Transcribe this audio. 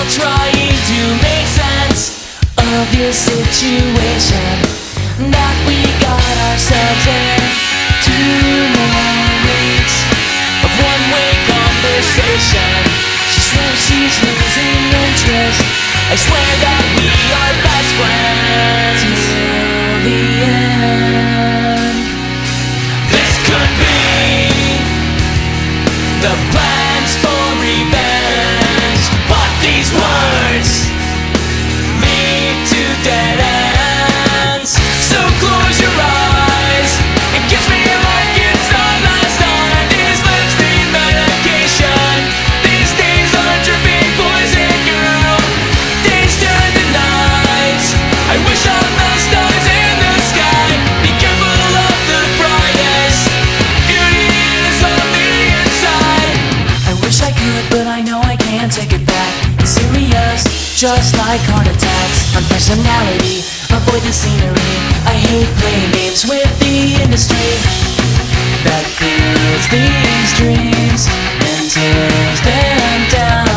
while trying to make sense of this situation that we got ourselves in. 2 more weeks of one-way conversation. She swears she's losing interest. I swear that we are best friends till the end. This could be the plans for revenge, but these words lead to dead ends. So close your eyes and kiss me like it's our last time. These lips need medication. These days are dripping poison, girl. Days turn to nights. I wish on the stars in the sky. Be careful of the brightest. Beauty is on the inside. I wish I could, but I know I can't take it back. It's serious, just like heart attacks. On personality, avoid the scenery. I hate playing games with the industry that builds these dreams and tears them down.